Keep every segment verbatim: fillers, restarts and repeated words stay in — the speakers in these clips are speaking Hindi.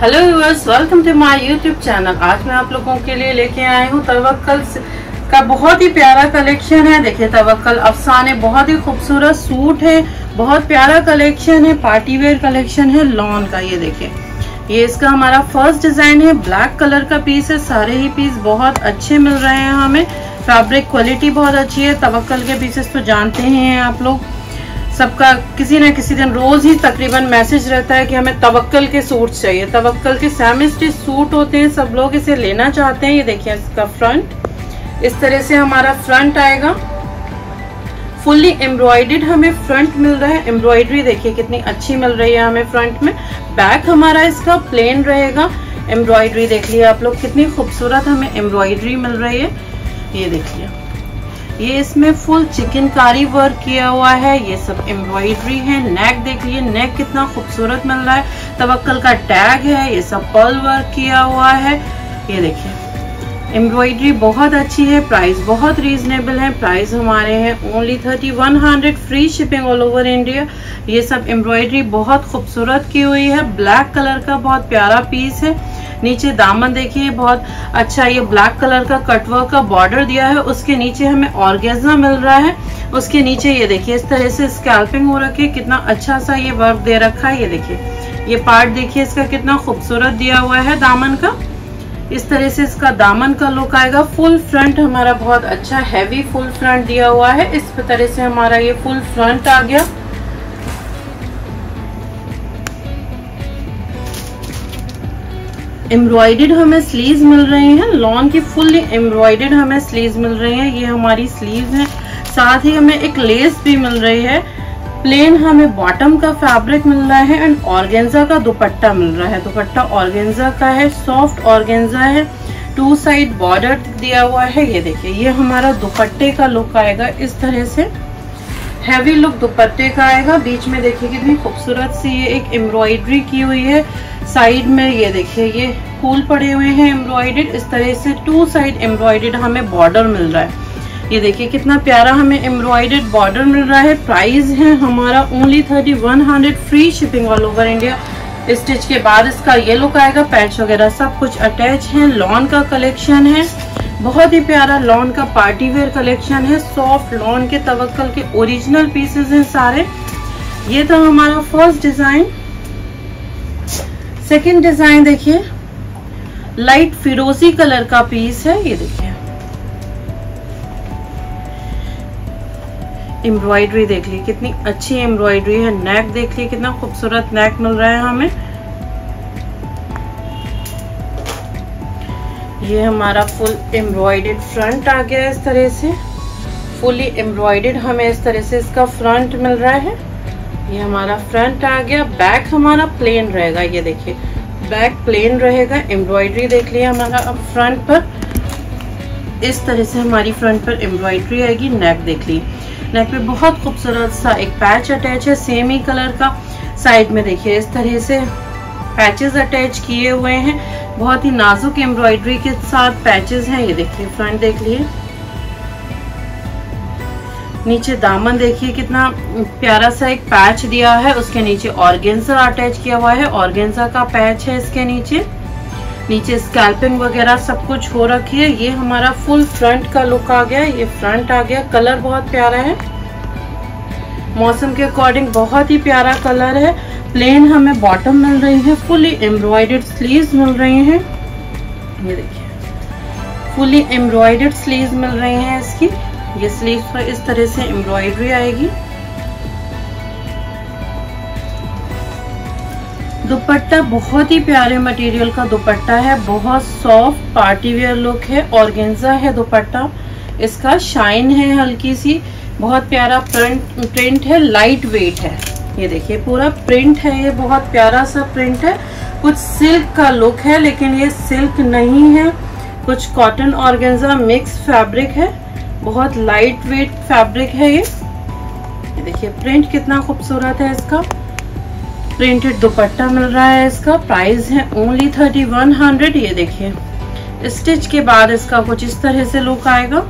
Hello viewers, welcome to my YouTube channel. आज मैं आप लोगों के लिए लेके आई हूँ तवक्कल का बहुत ही प्यारा कलेक्शन है। देखिए तवक्कल अफसाने, बहुत ही खूबसूरत सूट है, बहुत प्यारा कलेक्शन है, पार्टी वेयर कलेक्शन है लॉन का। ये देखिए, ये इसका हमारा फर्स्ट डिजाइन है, ब्लैक कलर का पीस है। सारे ही पीस बहुत अच्छे मिल रहे हैं हमें, फैब्रिक क्वालिटी बहुत अच्छी है। तवक्कल के पीसेस तो जानते ही हैं आप लोग, सबका किसी न किसी दिन रोज ही तकरीबन मैसेज रहता है कि हमें तवक्कल के सूट चाहिए। तवक्कल के सेमी स्टिच सूट होते हैं, सब लोग इसे लेना चाहते हैं। ये देखिए इसका फ्रंट, इस तरह से हमारा फ्रंट आएगा। फुल्ली एम्ब्रॉयडर्ड हमें फ्रंट मिल रहा है। एम्ब्रॉयडरी देखिए कितनी अच्छी मिल रही है हमें फ्रंट में। बैक हमारा इसका प्लेन रहेगा। एम्ब्रॉयडरी देख लिया आप लोग, कितनी खूबसूरत हमें एम्ब्रॉयडरी मिल रही है। ये देखिए, ये इसमें फुल चिकनकारी वर्क किया हुआ है, ये सब एम्ब्रॉयडरी है। नेक देख लिए, नेक कितना खूबसूरत मिल रहा है। तवक्कल का टैग है, ये सब पर्ल वर्क किया हुआ है। ये देखिए एम्ब्रॉयडरी बहुत अच्छी है, प्राइस बहुत रीजनेबल है। प्राइस हमारे हैं only thirty one hundred, free shipping all over India. ये सब एम्ब्रॉयडरी बहुत खूबसूरत की हुई है। ब्लैक कलर का बहुत प्यारा पीस है। नीचे दामन देखिए बहुत अच्छा, ये ब्लैक कलर का कटवर्क का बॉर्डर दिया है। उसके नीचे हमें ऑर्गेन्जा मिल रहा है। उसके नीचे ये देखिए इस तरह से स्कैल्पिंग हो रखी है, कितना अच्छा सा ये वर्क दे रखा है। ये देखिए, ये पार्ट देखिए इसका कितना खूबसूरत दिया हुआ है दामन का। इस तरह से इसका दामन का लुक आएगा। फुल फ्रंट हमारा बहुत अच्छा हैवी फुल फ्रंट दिया हुआ है। इस तरह से हमारा ये फुल फ्रंट आ गया। एम्ब्रॉयडर्ड हमें स्लीव्स मिल रही हैं, लॉन की फुल्ली एम्ब्रॉयडर्ड हमें स्लीव्स मिल रही हैं। ये हमारी स्लीव्स हैं, साथ ही हमें एक लेस भी मिल रही है। प्लेन हमें बॉटम का फैब्रिक मिल रहा है एंड ऑर्गेन्जा का दुपट्टा मिल रहा है। दुपट्टा ऑर्गेन्जा का है, सॉफ्ट ऑर्गेन्जा है। टू साइड बॉर्डर दिया हुआ है। ये देखिए, ये हमारा दुपट्टे का लुक आएगा। इस तरह से हैवी लुक दुपट्टे का आएगा। बीच में देखिए कितनी खूबसूरत सी ये एक एम्ब्रॉयडरी की हुई है। साइड में ये देखिए ये फूल पड़े हुए हैं एम्ब्रॉयडर्ड। इस तरह से टू साइड एम्ब्रॉयडर्ड हमें बॉर्डर मिल रहा है। ये देखिए कितना प्यारा हमें एम्ब्रॉयडर्ड बॉर्डर मिल रहा है। प्राइस है हमारा only thirty one hundred, free shipping all over India. Stitch के बाद इसका ये लुक आएगा। पैच वगैरह सब कुछ अटैच है। लॉन का कलेक्शन है, बहुत ही प्यारा लॉन का पार्टी वेयर कलेक्शन है। सॉफ्ट लॉन के तवक्कल के ओरिजिनल पीसेस हैं सारे। ये था हमारा फर्स्ट डिजाइन। सेकंड डिजाइन देखिए, लाइट फिरोजी कलर का पीस है। ये देखिए एम्ब्रॉयडरी देख ली कितनी अच्छी एम्ब्रॉयडरी है। नेक देख ली कितना खूबसूरत नेक मिल रहा है हमें। ये हमारा फुल एम्ब्रॉयडर्ड फ्रंट आ गया। इस तरह से फुली एम्ब्रॉयडर्ड हमें इस तरह से इसका फ्रंट मिल रहा है। ये हमारा फ्रंट आ गया। बैक हमारा प्लेन रहेगा। ये देखिए बैक प्लेन रहेगा। एम्ब्रॉयडरी देख लिया हमारा अब फ्रंट पर। इस तरह से हमारी फ्रंट पर एम्ब्रॉयडरी आएगी। नेक देख ली, नेक पे बहुत खूबसूरत सा एक पैच अटैच है सेम ही कलर का। साइड में देखिए इस तरह से पैचेस अटैच किए हुए हैं, बहुत ही नाजुक एम्ब्रॉयडरी के साथ पैचेस हैं। ये देखिए फ्रंट देख लिए। नीचे दामन देखिए कितना प्यारा सा एक पैच दिया है। उसके नीचे ऑर्गेन्जा अटैच किया हुआ है, ऑर्गेन्जा का पैच है इसके नीचे। नीचे स्कैल्पिंग वगैरह सब कुछ हो रखी है। ये हमारा फुल फ्रंट का लुक आ गया। ये फ्रंट आ गया। कलर बहुत प्यारा है, मौसम के अकॉर्डिंग बहुत ही प्यारा कलर है। प्लेन हमें बॉटम मिल रही है। फुली एम्ब्रॉयडर्ड स्लीव्स मिल रही हैं। ये देखिए फुली एम्ब्रॉयडर्ड स्लीव्स मिल रही हैं इसकी। ये स्लीव्स पर इस तरह से एम्ब्रॉयडरी आएगी। दुपट्टा बहुत ही प्यारे मटेरियल का दुपट्टा है, बहुत सॉफ्ट पार्टी वेयर लुक है। ऑर्गेन्जा है दुपट्टा इसका, शाइन है हल्की सी, बहुत प्यारा प्रिंट प्रिंट है, लाइट वेट है। ये देखिए पूरा प्रिंट है, ये बहुत प्यारा सा प्रिंट है। कुछ सिल्क का लुक है लेकिन ये सिल्क नहीं है, कुछ कॉटन ऑर्गेन्जा मिक्स फैब्रिक है। बहुत लाइट वेट फैब्रिक है ये। ये देखिए प्रिंट कितना खूबसूरत है इसका। प्रिंटेड दुपट्टा मिल रहा है इसका। प्राइस है ओनली थर्टी वन हंड्रेड। ये देखिए स्टिच के बाद इसका कुछ इस तरह से लुक आएगा।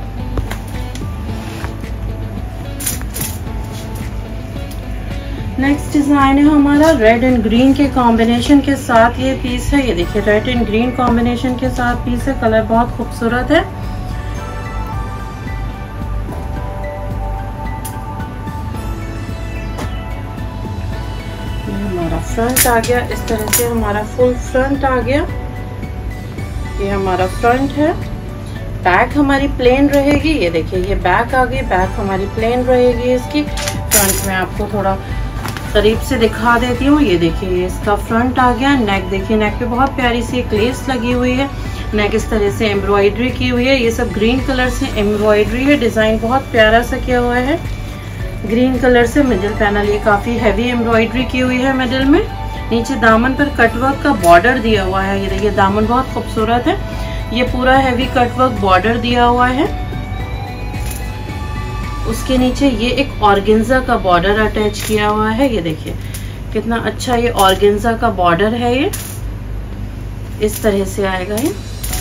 नेक्स्ट डिजाइन है हमारा रेड एंड ग्रीन के कॉम्बिनेशन के साथ ये पीस है। ये देखिए रेड एंड ग्रीन कॉम्बिनेशन के साथ पीस है। कलर बहुत खूबसूरत है। ये हमारा फ्रंट आ गया, इस तरह से हमारा फुल फ्रंट आ गया। ये हमारा फ्रंट है। बैक हमारी प्लेन रहेगी। ये देखिए ये बैक आ गई, बैक हमारी प्लेन रहेगी इसकी। फ्रंट में आपको थोड़ा करीब से दिखा देती हूँ। ये देखिए इसका फ्रंट आ गया। नेक देखिए, नेक पे बहुत प्यारी सी एक लेस लगी हुई है। नेक इस तरह से एम्ब्रॉयडरी की हुई है। ये सब ग्रीन कलर से एम्ब्रॉयडरी है। डिजाइन बहुत प्यारा सा किया हुआ है ग्रीन कलर से। मिडिल पैनल ये काफी हैवी एम्ब्रॉयडरी की हुई है मिडिल में। नीचे दामन पर कटवर्क का बॉर्डर दिया हुआ है। ये देखिए दामन बहुत खूबसूरत है। ये पूरा हैवी कटवर्क बॉर्डर दिया हुआ है। उसके नीचे ये एक ऑर्गेन्जा का बॉर्डर अटैच किया हुआ है। ये देखिए कितना अच्छा ये ऑर्गेन्जा का बॉर्डर है। ये इस तरह से आएगा। ये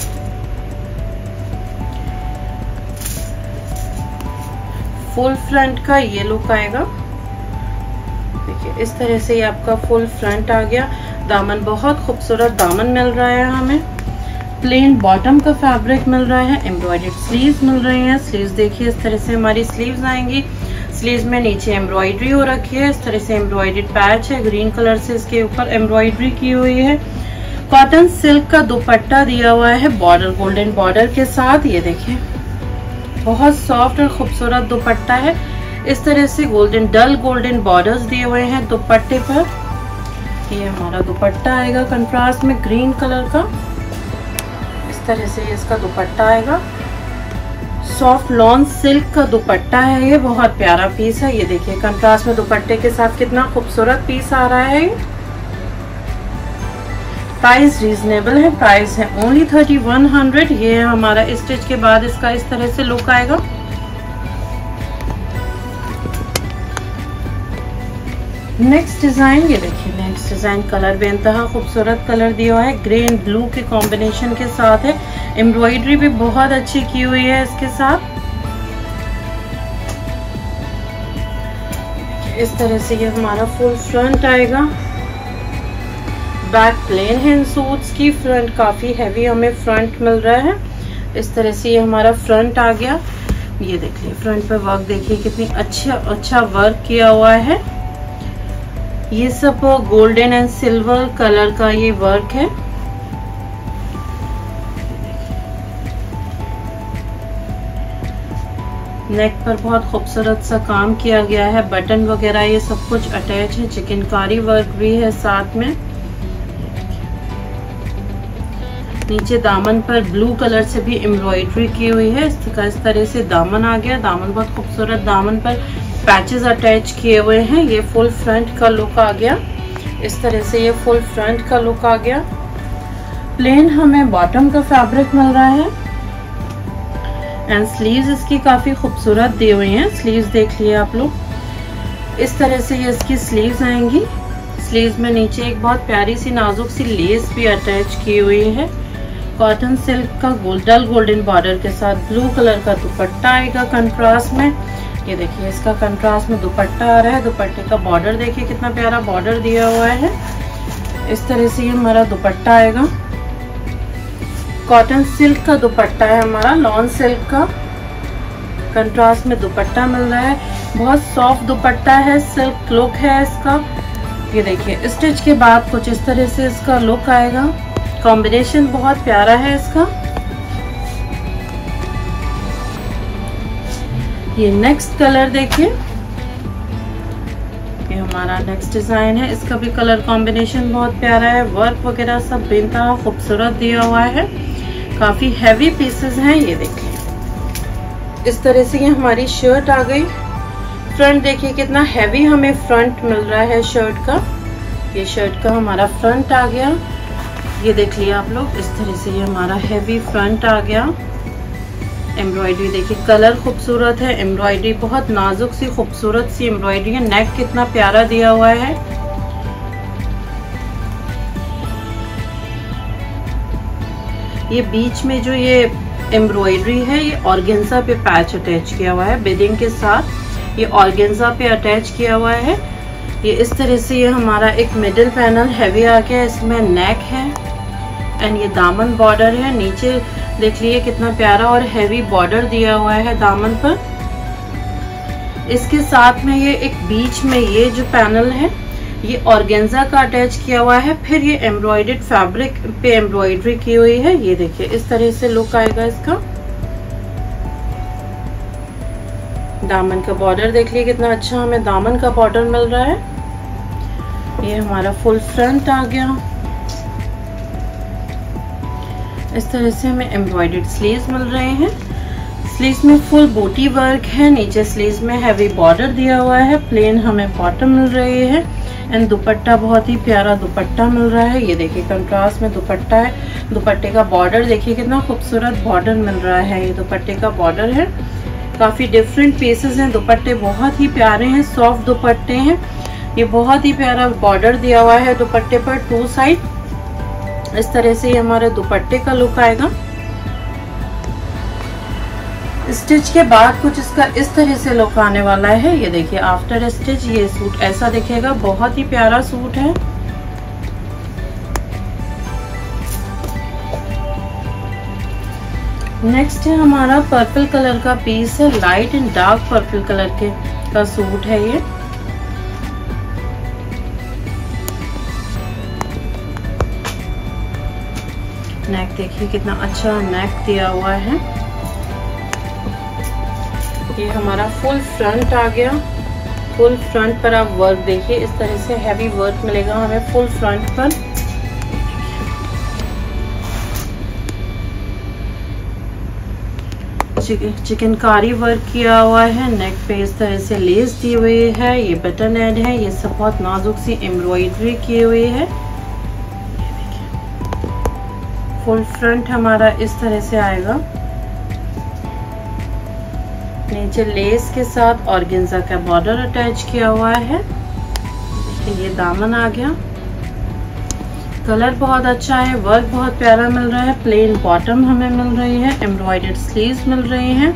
फुल फ्रंट का ये लुक आएगा। देखिए इस तरह से ये आपका फुल फ्रंट आ गया। दामन बहुत खूबसूरत दामन मिल रहा है हमें। प्लेन बॉटम का फैब्रिक मिल रहा है। एम्ब्रॉयडर्ड स्लीव्स मिल रही हैं। स्लीव्स देखिए इस तरह से हमारी स्लीव्स आएंगी। स्लीव्स में नीचे एम्ब्रॉयडरी हो रखी है। इस तरह से एम्ब्रॉयडर्ड पैच है। ग्रीन कलर से इसके ऊपर एम्ब्रॉयडरी की हुई है। कॉटन सिल्क का दुपट्टा दिया हुआ है बॉर्डर, गोल्डन बॉर्डर के साथ। ये देखिए बहुत सॉफ्ट और खूबसूरत दुपट्टा है। इस तरह से गोल्डन डल गोल्डन बॉर्डर्स दिए हुए हैं दुपट्टे पर। ये हमारा दुपट्टा आएगा कंट्रास्ट में ग्रीन कलर का। इस तरह से इसका दुपट्टा आएगा। सॉफ्ट लॉन सिल्क का दुपट्टा है। ये बहुत प्यारा पीस है। ये देखिए कंट्रास्ट में दुपट्टे के साथ कितना खूबसूरत पीस आ रहा है। प्राइस रीजनेबल है। प्राइस है ओनली थर्टी वन हंड्रेड। ये हमारा स्टिच के बाद इसका इस तरह से लुक आएगा। नेक्स्ट डिजाइन ये देखिए नेक्स्ट डिजाइन कलर बेइंतहा खूबसूरत कलर दिया हुआ है। ग्रे एंड ब्लू के कॉम्बिनेशन के साथ है। एम्ब्रॉयडरी भी बहुत अच्छी की हुई है इसके साथ। इस तरह से ये हमारा फुल फ्रंट आएगा। बैक प्लेन है इन सूट्स की। फ्रंट काफी हैवी हमें फ्रंट मिल रहा है। इस तरह से ये हमारा फ्रंट आ गया। ये देखिए फ्रंट पे वर्क देखिए कितनी अच्छा अच्छा वर्क किया हुआ है। ये सब गोल्डन एंड सिल्वर कलर का ये वर्क है। नेक पर बहुत खूबसूरत सा काम किया गया है। बटन वगैरह ये सब कुछ अटैच है। चिकनकारी वर्क भी है साथ में। नीचे दामन पर ब्लू कलर से भी एम्ब्रॉयडरी की हुई है। इसका इस तरह से दामन आ गया। दामन बहुत खूबसूरत दामन पर पैचेस अटैच किए हुए हैं। ये फुल फ्रंट का लुक आ गया। इस तरह से ये फुल फ्रंट का लुक आ गया। प्लेन हमें बॉटम का फैब्रिक मिल रहा है। एंड स्लीव्स इसकी काफी खूबसूरत दी हुई हैं। स्लीव्स देख लिए आप लोग। इस तरह से ये इसकी स्लीव्स आएंगी। स्लीव्स में नीचे एक बहुत प्यारी सी नाजुक सी लेस भी अटैच की हुई है। कॉटन सिल्क का गोल्डन गोल्डन बॉर्डर के साथ ब्लू कलर का दुपट्टा आएगा कंट्रास्ट में। ये देखिए इसका कंट्रास्ट में दुपट्टा आ रहा है। दुपट्टे का बॉर्डर देखिए कितना प्यारा बॉर्डर दिया हुआ है। इस तरह से ये हमारा दुपट्टा आएगा। कॉटन सिल्क का दुपट्टा है हमारा, लॉन सिल्क का। कंट्रास्ट में दुपट्टा मिल रहा है। बहुत सॉफ्ट दुपट्टा है। सिल्क लुक है इसका। ये देखिए स्टिच के बाद कुछ इस तरह से इसका लुक आएगा। कॉम्बिनेशन बहुत प्यारा है इसका। ये नेक्स्ट कलर देखिए। ये हमारा नेक्स्ट डिजाइन है। इसका भी कलर कॉम्बिनेशन बहुत प्यारा है। वर्क वगैरह सब बेइंतहा खूबसूरत दिया हुआ है। काफी हैवी पीसेस हैं। ये देखिए इस तरह से ये हमारी शर्ट आ गई। फ्रंट देखिए कितना हैवी हमें फ्रंट मिल रहा है शर्ट का। ये शर्ट का हमारा फ्रंट आ गया। ये देख लिया आप लोग। इस तरह से ये हमारा हैवी फ्रंट आ गया। एम्ब्रॉयडरी देखिए कलर खूबसूरत है। एम्ब्रॉयडरी बहुत नाजुक सी खूबसूरत सी एम्ब्रॉयडरी है। नेक कितना प्यारा दिया हुआ है। ये बीच में जो ये एम्ब्रॉयडरी है ये ऑर्गेन्जा पे पैच अटैच किया हुआ है। बिडिंग के साथ ये ऑर्गेन्जा पे अटैच किया हुआ है। ये इस तरह से ये हमारा एक मिडिल पैनल हैवी आ गया, इसमें नेक है एंड ये दामन बॉर्डर है। नीचे देख लीजिए कितना प्यारा और हैवी बॉर्डर दिया हुआ है दामन पर। इसके साथ में ये एक बीच में ये जो पैनल है ये ऑर्गेन्जा का अटैच किया हुआ है, फिर ये एम्ब्रॉयडर्ड फैब्रिक पे एम्ब्रॉयडरी की हुई है। ये देखिए इस तरह से लुक आएगा इसका। दामन का बॉर्डर देख लीजिए कितना अच्छा हमें दामन का बॉर्डर मिल रहा है। ये हमारा फुल फ्रंट आ गया। इस तरह से हमें एम्ब्रॉयडर्ड स्लीव्स मिल रहे हैं। स्लीव्स में फुल बूटी वर्क है, नीचे स्लीव्स में हैवी बॉर्डर दिया हुआ है, प्लेन हमें बॉटम मिल रही है एंड दुपट्टा बहुत ही प्यारा दुपट्टा मिल रहा है। ये देखिए कंट्रास्ट में दुपट्टा है। दुपट्टे का बॉर्डर देखिए कितना खूबसूरत बॉर्डर मिल रहा है। ये दुपट्टे का बॉर्डर है, काफी डिफरेंट पीसेस हैं। दुपट्टे बहुत ही प्यारे हैं, सॉफ्ट दुपट्टे हैं। ये बहुत ही प्यारा बॉर्डर दिया हुआ है दुपट्टे पर टू साइड। इस तरह से ये हमारे दुपट्टे का लुक आएगा। स्टिच के बाद कुछ इसका इस तरह से लुक आने वाला है। ये देखिए आफ्टर स्टिच ये सूट ऐसा दिखेगा, बहुत ही प्यारा सूट है। नेक्स्ट है हमारा पर्पल कलर का पीस है, light and dark purple colour के का सूट है ये। नेक देखिए कितना अच्छा नेक दिया हुआ है। ये हमारा फुल फ्रंट आ गया। फुल फ्रंट पर आप वर्क देखिए, इस तरह से हैवी वर्क मिलेगा हमें फुल फ्रंट पर। चिकनकारी वर्क किया हुआ है, नेक पे इस तरह से लेस दी हुई है, ये बटन एड है, ये सब बहुत नाजुक सी एम्ब्रॉयडरी की हुई है। फुल फ्रंट हमारा इस तरह से आएगा, नीचे लेस के साथ ऑर्गेन्जा का बॉर्डर अटैच किया हुआ है। देखिए ये दामन आ गया। कलर बहुत अच्छा है, वर्क बहुत प्यारा मिल रहा है। प्लेन बॉटम हमें मिल रही है, एम्ब्रॉयडर्ड स्लीव्स मिल रही हैं।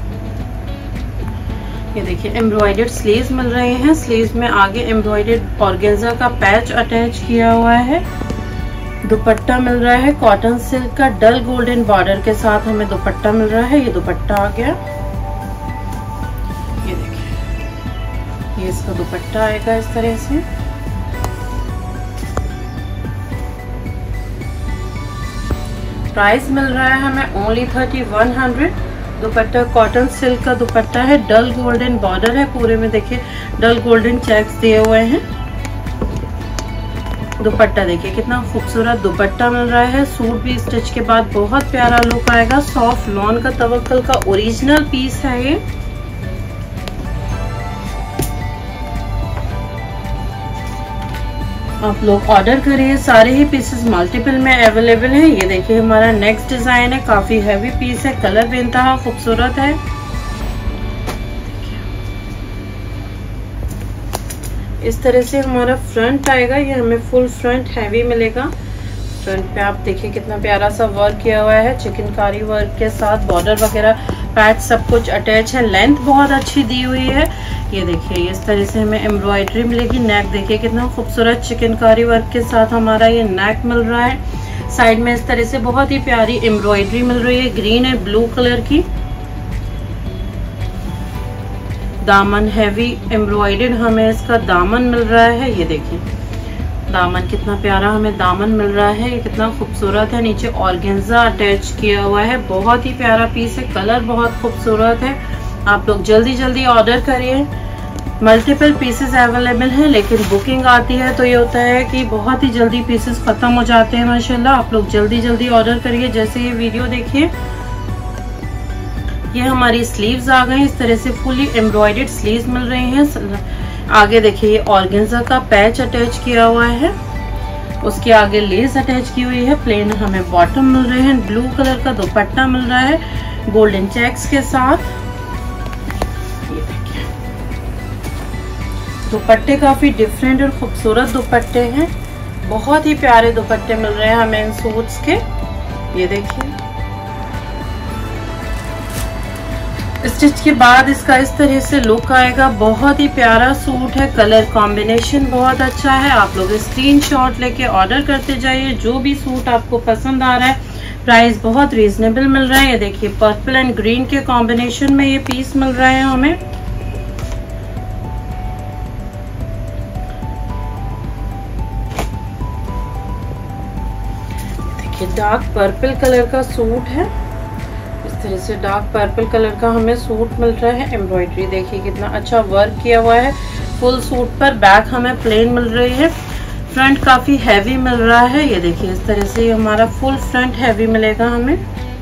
ये देखिए एम्ब्रॉयडर्ड स्लीव्स मिल रहे हैं। स्लीव्स में आगे एम्ब्रॉयडर्ड ऑर्गेन्जा का पैच अटैच किया हुआ है। दुपट्टा मिल रहा है कॉटन सिल्क का, डल गोल्डन बॉर्डर के साथ हमें दुपट्टा मिल रहा है। ये दुपट्टा आ गया। ये देखिए ये इसका दुपट्टा आएगा इस तरह से। प्राइस मिल रहा है हमें ओनली थर्टी वन हंड्रेड। दुपट्टा कॉटन सिल्क का दुपट्टा है, डल गोल्डन बॉर्डर है, पूरे में देखिए डल गोल्डन चेक्स दिए हुए हैं। दुपट्टा देखिए कितना खूबसूरत दुपट्टा मिल रहा है। सूट भी स्टिच के बाद बहुत प्यारा लुक आएगा। सॉफ्ट लॉन का तवक्कल का ओरिजिनल पीस है ये। आप लोग ऑर्डर करिए, सारे ही पीसेस मल्टीपल में अवेलेबल हैं। ये देखिए हमारा नेक्स्ट डिजाइन है, काफी हैवी पीस है, कलर भी इंतहा खूबसूरत है। इस तरह से हमारा फ्रंट आएगा। ये हमें फुल फ्रंट हैवी मिलेगा। फ्रंट पे आप देखिए कितना प्यारा सा वर्क किया हुआ है, चिकनकारी वर्क के साथ बॉर्डर वगैरह पैच सब कुछ अटैच है। लेंथ बहुत अच्छी दी हुई है। ये देखिए इस तरह से हमें एम्ब्रॉयडरी मिलेगी। नेक देखिए कितना खूबसूरत चिकनकारी वर्क के साथ हमारा ये नेक मिल रहा है। साइड में इस तरह से बहुत ही प्यारी एम्ब्रॉयडरी मिल रही है, ग्रीन एंड ब्लू कलर की। दामन हैवी एम्ब्रॉयडर्ड हमें इसका दामन मिल रहा है। ये देखिए दामन कितना प्यारा हमें दामन मिल रहा है, ये कितना खूबसूरत है। नीचे ऑर्गेन्जा अटैच किया हुआ है, बहुत ही प्यारा पीस है, कलर बहुत खूबसूरत है। आप लोग जल्दी जल्दी ऑर्डर करिए। मल्टीपल पीसेस अवेलेबल हैं, लेकिन बुकिंग आती है तो ये होता है कि बहुत ही जल्दी पीसेस खत्म हो जाते हैं माशाल्लाह। आप लोग जल्दी जल्दी ऑर्डर करिए। जैसे ये वीडियो देखिए, ये हमारी स्लीव्स आ गई। इस तरह से फुली एम्ब्रॉयडर्ड स्लीव्स मिल रही हैं। आगे देखिए ये ऑर्गेन्जा का पैच अटैच किया हुआ है, उसके आगे लेस अटैच की हुई है। प्लेन हमें बॉटम मिल रहे हैं, ब्लू कलर का दुपट्टा मिल रहा है गोल्डन चेक्स के साथ। ये देखिए दुपट्टे काफी डिफरेंट और खूबसूरत दुपट्टे हैं, बहुत ही प्यारे दुपट्टे मिल रहे हैं हमें इन सूट्स के। ये देखिए स्टिच के बाद इसका इस तरह से लुक आएगा। बहुत ही प्यारा सूट है, कलर कॉम्बिनेशन बहुत अच्छा है। आप लोग स्क्रीनशॉट लेके ऑर्डर करते जाइए जो भी सूट आपको पसंद आ रहा है। प्राइस बहुत रीजनेबल मिल रहा है। ये देखिए पर्पल एंड ग्रीन के कॉम्बिनेशन में ये पीस मिल रहा है हमें। देखिए डार्क पर्पल कलर का सूट है। इस तरह से डार्क पर्पल कलर का हमें सूट मिल रहा है। एम्ब्रॉयडरी देखिए कितना अच्छा वर्क किया हुआ है फुल सूट पर। बैक हमें प्लेन मिल रही है। फ्रंट काफी हैवी मिल रहा है। ये देखिए इस तरह से हमारा फुल फ्रंट हैवी मिलेगा हमें।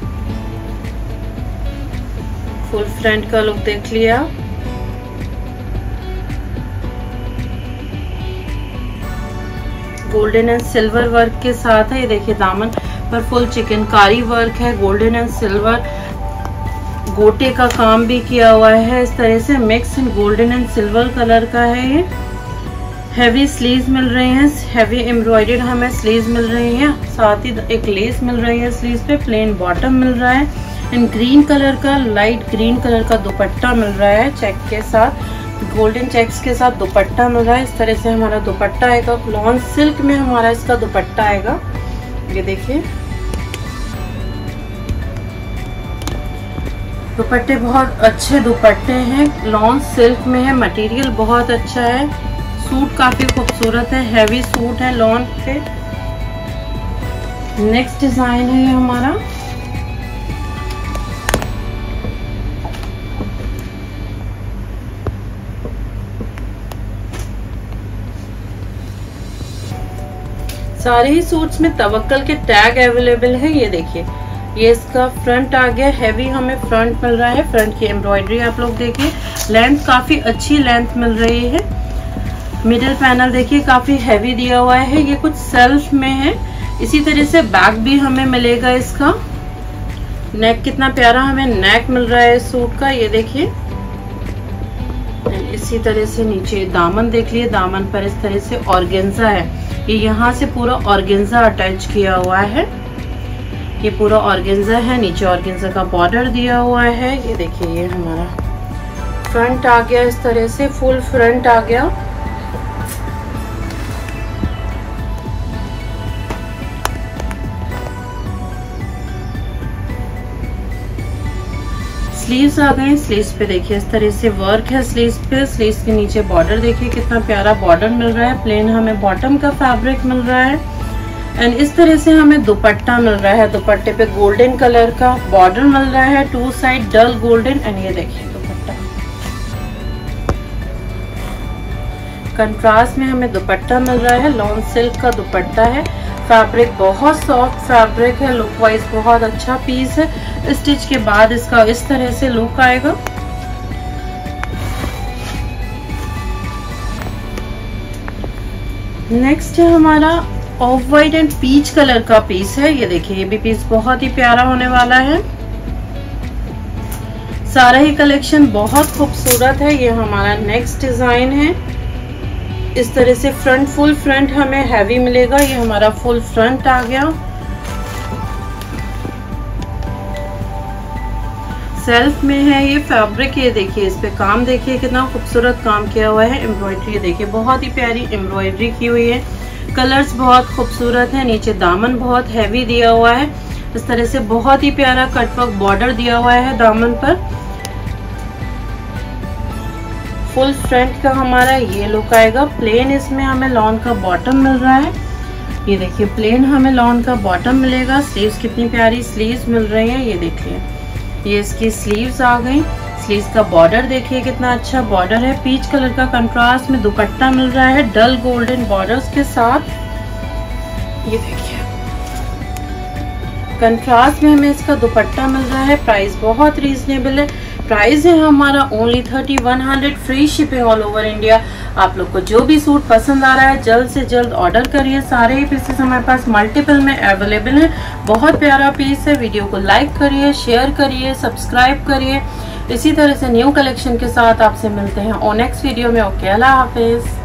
फुल फ्रंट का लुक देख लिया। गोल्डन एंड सिल्वर वर्क के साथ है। ये देखिए दामन पर फुल चिकनकारी वर्क है। गोल्डन एंड सिल्वर गोटे का काम भी किया हुआ है। इस तरह से mix in golden and silver colour का है ये। हैवी स्लीव्स मिल रही हैं। हैवी एम्ब्रॉयडर्ड हमें स्लीव्स मिल रही हैं। साथ ही एक लेस मिल रही है स्लीव्स पे। प्लेन बॉटम मिल रहा है। एंड ग्रीन कलर का लाइट ग्रीन कलर का दुपट्टा मिल रहा है चेक के साथ। गोल्डन चेक्स के साथ दुपट्टा मिल रहा है। इस तरह से हमारा दुपट्टा आएगा। लॉन सिल्क में हमारा इसका दुपट्टा आएगा। ये देखिए दुपट्टे बहुत अच्छे दुपट्टे हैं। लॉन सिल्क में है। मटेरियल बहुत अच्छा है। सूट काफी खूबसूरत है। हैवी सूट है लॉन पे। नेक्स्ट डिजाइन है ये हमारा। सारे ही सूट्स में तवक्कल के टैग अवेलेबल है। ये देखिए ये इसका फ्रंट आ गया। हैवी हमें फ्रंट मिल रहा है। फ्रंट की एम्ब्रॉयडरी आप लोग देखिए। लेंथ काफी अच्छी लेंथ मिल रही है। मिडिल पैनल देखिए काफी हैवी दिया हुआ है। ये कुछ सेल्फ में है। इसी तरह से बैक भी हमें मिलेगा इसका। नेक कितना प्यारा हमें नेक मिल रहा है इस सूट का। ये देखिए इसी तरह से नीचे दामन देख लिए। दामन पर इस तरह से ऑर्गेन्जा है। ये यहाँ से पूरा ऑर्गेन्जा अटैच किया हुआ है। ये पूरा ऑर्गेन्जा है। नीचे ऑर्गेन्जा का बॉर्डर दिया हुआ है। ये देखिए ये हमारा फ्रंट आ गया। इस तरह से फुल फ्रंट आ गया। स्लीव्स आ गए। स्लीव्स पे देखिए इस तरह से वर्क है स्लीव्स पे। स्लीव्स के नीचे बॉर्डर देखिए कितना प्यारा बॉर्डर मिल रहा है। प्लेन हमें बॉटम का फैब्रिक मिल रहा है। एंड इस तरह से हमें दुपट्टा मिल रहा है। दुपट्टे पे गोल्डन कलर का बॉर्डर मिल रहा है। Two side dull golden. And ये देखिए दुपट्टा कंट्रास्ट में हमें दुपट्टा मिल रहा है। लॉन सिल्क का दुपट्टा है। फैब्रिक बहुत सॉफ्ट फैब्रिक है। लुक वाइज बहुत अच्छा पीस है। स्टिच के बाद इसका इस तरह से लुक आएगा। नेक्स्ट है हमारा off white and peach colour का पीस है। ये देखिए ये भी पीस बहुत ही प्यारा होने वाला है। सारा ही कलेक्शन बहुत खूबसूरत है। ये हमारा नेक्स्ट डिजाइन है। इस तरह से फ्रंट फुल फ्रंट हमें हैवी मिलेगा। ये हमारा फुल फ्रंट आ गया। सेल्फ में है ये फैब्रिक। ये देखिए इस पे काम देखिए कितना खूबसूरत काम किया हुआ है। एम्ब्रॉयडरी देखिए बहुत ही प्यारी एम्ब्रॉयडरी की हुई है। कलर्स बहुत खूबसूरत है। नीचे दामन बहुत हैवी दिया हुआ है। इस तरह से बहुत ही प्यारा कटवर्क बॉर्डर दिया हुआ है दामन पर। फुल फ्रंट का हमारा ये लुक आएगा। प्लेन इसमें हमें लॉन का बॉटम मिल रहा है। ये देखिए प्लेन हमें लॉन का बॉटम मिलेगा। स्लीव्स कितनी प्यारी स्लीव्स मिल रही है। ये देखिए ये इसकी स्लीव्स आ गई। स्लीव्स का बॉर्डर देखिए कितना अच्छा बॉर्डर है। पीच कलर का कंट्रास्ट में दुपट्टा मिल रहा है डल गोल्डन बॉर्डर्स के साथ। ये देखिए कंट्रास्ट में हमें इसका दुपट्टा मिल रहा है। प्राइस बहुत रीजनेबल है। प्राइस है हमारा only thirty one hundred. Free shipping all over India. आप लोग को जो भी सूट पसंद आ रहा है जल्द से जल्द ऑर्डर करिए। सारे ही पीसेस हमारे पास मल्टीपल में अवेलेबल है। बहुत प्यारा पीस है। वीडियो को लाइक करिए, शेयर करिए, सब्सक्राइब करिए। इसी तरह से न्यू कलेक्शन के साथ आपसे मिलते हैं और नेक्स्ट वीडियो में। ओके अल्लाह हाफिज।